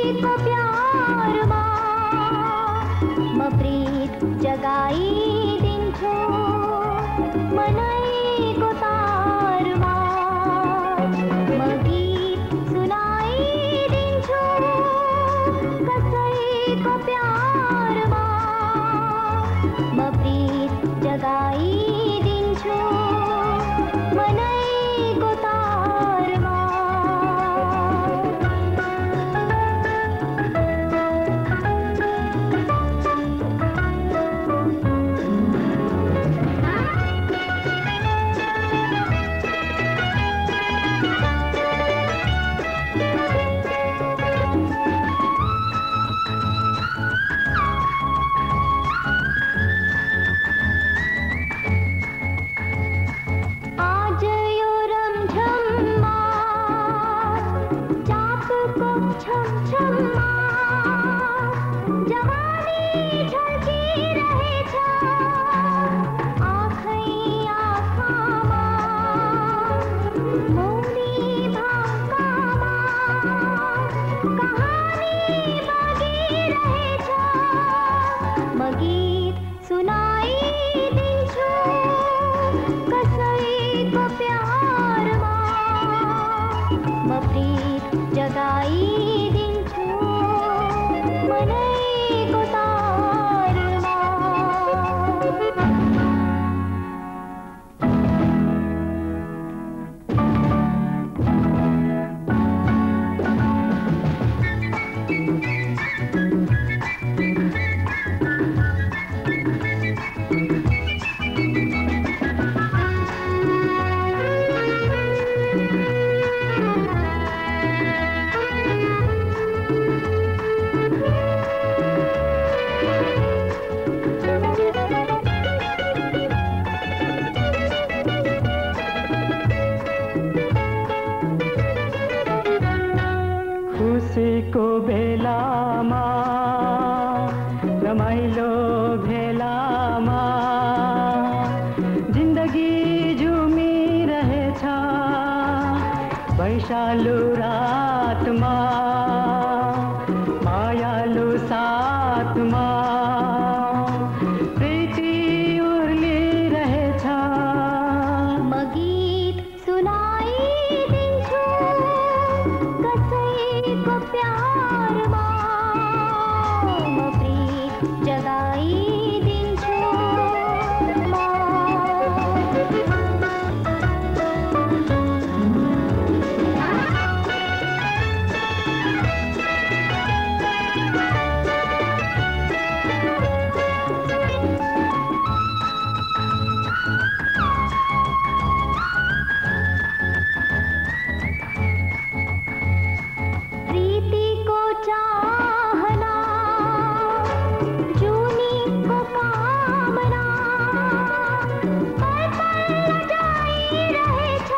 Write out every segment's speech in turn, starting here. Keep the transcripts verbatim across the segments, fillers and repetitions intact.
को प्यारमा म प्रीत जगाई दिन्छु मनैको तारमा म गीत सुनाइदिन्छु कसैको प्यारमा म प्रीत जगाइदिन्छु मनैको तारमा खुसीको बेलामा रमाइलो भेलामा जिन्दगी झुमिरहेछ वैशालु रातमा मायालु साथमा प्रीति उर्लिरहेछ म गीत सुनाइदिन्छु कसैको प्यारमा म प्रीत जगाइदिन्छु प्रीतिको चाहना जुनी को कामना पल पल लजाइरहेछ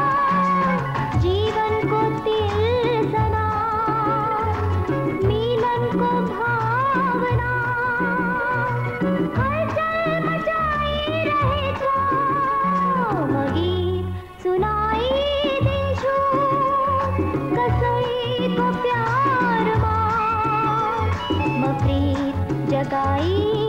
जीवनको तिर्सना मिलनको भावना हलचल मचाइरहेछ म गीत सुनाइदिन्छु कसैको प्यारमा म प्रीत जगाई